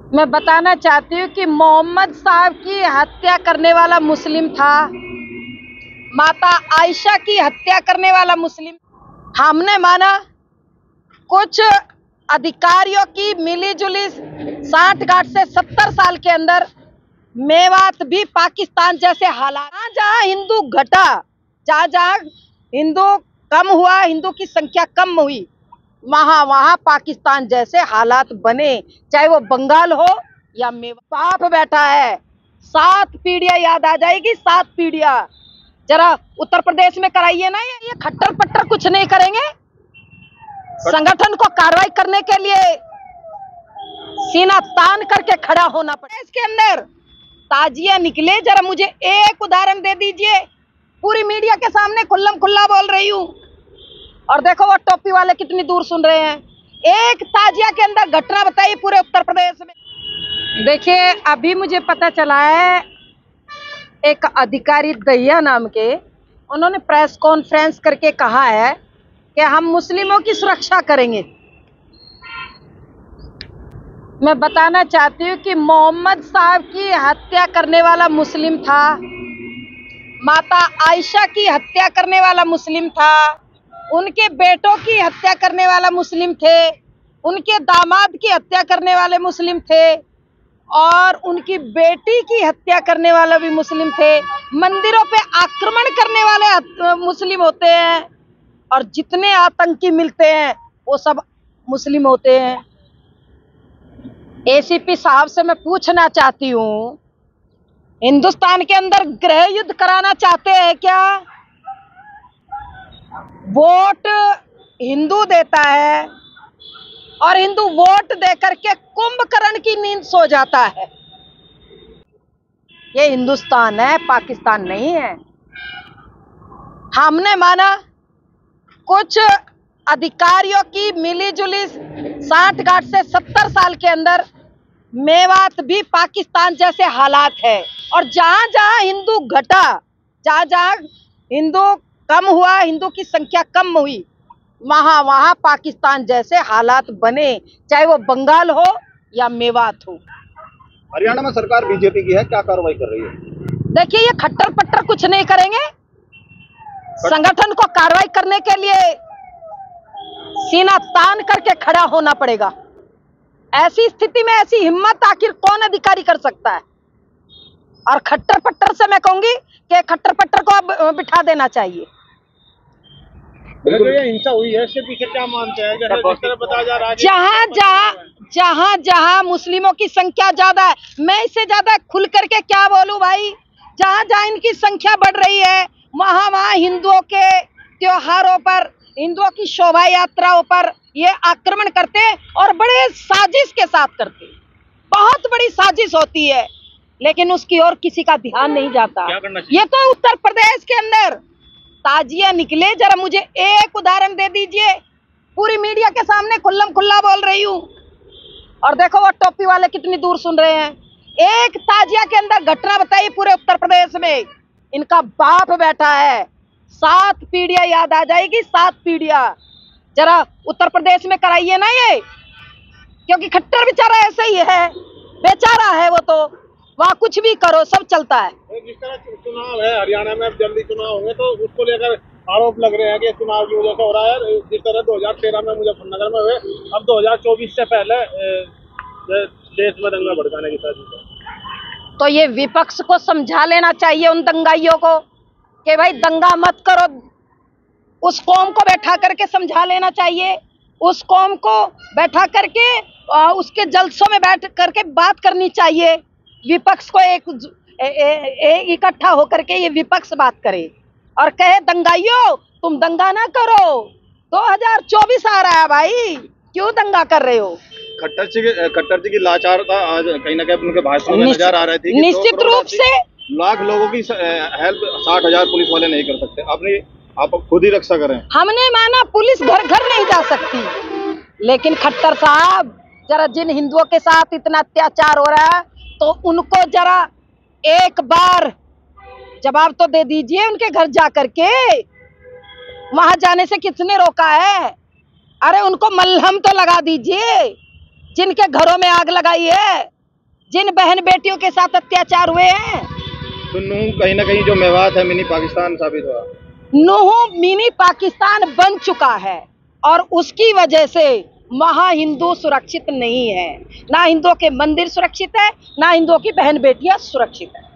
मैं बताना चाहती हूँ कि मोहम्मद साहब की हत्या करने वाला मुस्लिम था, माता आयशा की हत्या करने वाला मुस्लिम। हमने माना कुछ अधिकारियों की मिलीजुली 60 से 70 साल के अंदर मेवात भी पाकिस्तान जैसे हालात, जहां हिंदू घटा, जहां हिंदू कम हुआ, हिंदू की संख्या कम हुई, वहां पाकिस्तान जैसे हालात बने, चाहे वो बंगाल हो या मेवात। बाप बैठा है, 7 पीढ़ियां याद आ जाएगी, 7 पीढ़ियां। जरा उत्तर प्रदेश में कराइए ना, ये खट्टर पट्टर कुछ नहीं करेंगे। संगठन को कार्रवाई करने के लिए सीना तान करके खड़ा होना पड़ेगा। इसके अंदर ताजिया निकले, जरा मुझे एक उदाहरण दे दीजिए। पूरी मीडिया के सामने खुल्लम खुल्ला बोल रही हूं, और देखो वो टोपी वाले कितनी दूर सुन रहे हैं। एक ताजिया के अंदर घटना बताइए पूरे उत्तर प्रदेश में। देखिए, अभी मुझे पता चला है, एक अधिकारी दहिया नाम के, उन्होंने प्रेस कॉन्फ्रेंस करके कहा है कि हम मुस्लिमों की सुरक्षा करेंगे। मैं बताना चाहती हूँ कि मोहम्मद साहब की हत्या करने वाला मुस्लिम था, माता आयशा की हत्या करने वाला मुस्लिम था, उनके बेटों की हत्या करने वाला मुस्लिम थे, उनके दामाद की हत्या करने वाले मुस्लिम थे, और उनकी बेटी की हत्या करने वाला भी मुस्लिम थे। मंदिरों पे आक्रमण करने वाले मुस्लिम होते हैं, और जितने आतंकी मिलते हैं वो सब मुस्लिम होते हैं। एसीपी साहब से मैं पूछना चाहती हूँ, हिंदुस्तान के अंदर गृह युद्ध कराना चाहते हैं क्या? वोट हिंदू देता है, और हिंदू वोट देकर के कुंभकर्ण की नींद सो जाता है। ये हिंदुस्तान है, पाकिस्तान नहीं है। हमने माना कुछ अधिकारियों की मिलीजुली 60 से 70 साल के अंदर मेवात भी पाकिस्तान जैसे हालात है, और जहां जहां हिंदू घटा, जहां हिंदू कम हुआ, हिंदू की संख्या कम हुई, वहां पाकिस्तान जैसे हालात बने, चाहे वो बंगाल हो या मेवात हो। हरियाणा में सरकार बीजेपी की है, क्या कार्रवाई कर रही है? देखिए, ये खट्टर पट्टर कुछ नहीं करेंगे। संगठन को कार्रवाई करने के लिए सीना तान करके खड़ा होना पड़ेगा। ऐसी स्थिति में ऐसी हिम्मत आखिर कौन अधिकारी कर सकता है? और खट्टर पट्टर से मैं कहूंगी कि खट्टर पट्टर को अब बिठा देना चाहिए। जो ये हिंसा हुई है, इसके पीछे क्या मानते हैं? जैसे जिस तरह बताया जा रहा है, जहां जहां मुस्लिमों की संख्या ज्यादा है, मैं इससे ज्यादा खुल करके क्या बोलूं भाई। जहां जहां इनकी संख्या बढ़ रही है, वहां हिंदुओं के त्योहारों पर, हिंदुओं की शोभा यात्राओं पर ये आक्रमण करते, और बड़े साजिश के साथ करते। बहुत बड़ी साजिश होती है, लेकिन उसकी ओर किसी का ध्यान नहीं जाता। ये तो उत्तर प्रदेश के अंदर ताजिया निकले, जरा मुझे एक उदाहरण दे दीजिए। पूरी मीडिया के सामने खुल्लम खुल्ला बोल रही हूँ, और देखो वो टोपी वाले कितनी दूर सुन रहे हैं। एक ताजिया के अंदर घटना बताइए पूरे उत्तर प्रदेश में। इनका बाप बैठा है, 7 पीढ़ियां याद आ जाएगी, 7 पीढ़ियां। जरा उत्तर प्रदेश में कराइए ना ये, क्योंकि खट्टर बेचारा ऐसे ही है, बेचारा है वो तो, वहाँ कुछ भी करो सब चलता है। जिस तरह चुनाव है हरियाणा में, अब जल्दी चुनाव होंगे, तो उसको लेकर आरोप लग रहे हैं कि चुनाव की वजह से हो रहा है। जिस तरह 2013 में मुजफ्फरनगर में हुए, अब 2024 से पहले देश में दंगा भड़काने की साजिश। तो ये विपक्ष को समझा लेना चाहिए उन दंगाइयों को कि भाई दंगा मत करो। उस कौम को बैठा करके समझा लेना चाहिए, उस कौम को बैठा करके उसके जलसों में बैठ करके बात करनी चाहिए। विपक्ष को एक इकट्ठा होकर के ये विपक्ष बात करे और कहे दंगाइयों तुम दंगा ना करो, 2024 आ रहा है भाई, क्यों दंगा कर रहे हो? खट्टर जी की लाचारता आज कहीं ना कहीं उनके भाषण में नजर आ रही थी। निश्चित रूप से लाख लोगों की हेल्प 60,000 पुलिस वाले नहीं कर सकते, अपनी आप खुद ही रक्षा करें। हमने माना पुलिस घर घर नहीं जा सकती, लेकिन खट्टर साहब जरा जिन हिंदुओं के साथ इतना अत्याचार हो रहा है, तो उनको जरा एक बार जवाब तो दे दीजिए। उनके घर जा करके, वहां जाने से किसने रोका है? अरे उनको मलहम तो लगा दीजिए, जिनके घरों में आग लगाई है जिन बहन बेटियों के साथ अत्याचार हुए हैं। तो नूह कहीं ना कहीं जो मेवात है मिनी पाकिस्तान साबित हुआ। नूह मिनी पाकिस्तान बन चुका है और उसकी वजह से वहां हिंदू सुरक्षित नहीं है, ना हिंदुओं के मंदिर सुरक्षित है, ना हिंदुओं की बहन बेटियां सुरक्षित है।